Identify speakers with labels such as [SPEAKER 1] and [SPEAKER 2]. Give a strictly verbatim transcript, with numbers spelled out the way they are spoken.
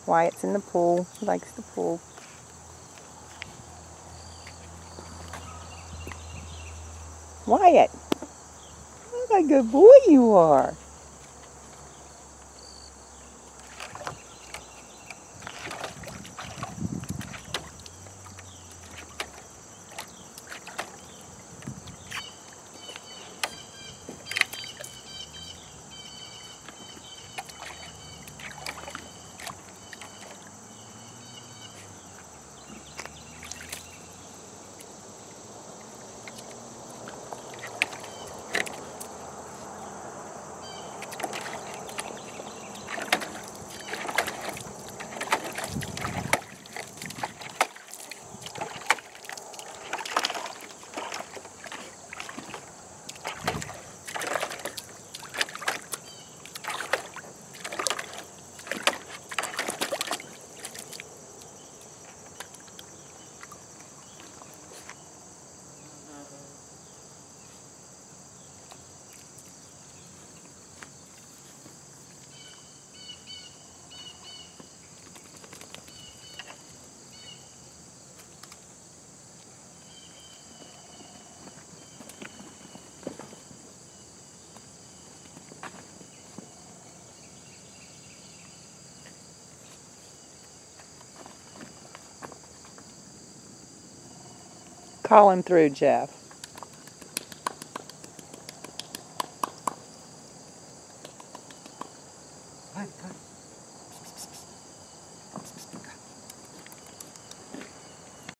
[SPEAKER 1] Wyatt's in the pool. He likes the pool. Wyatt, what a good boy you are. Call him through, Jeff.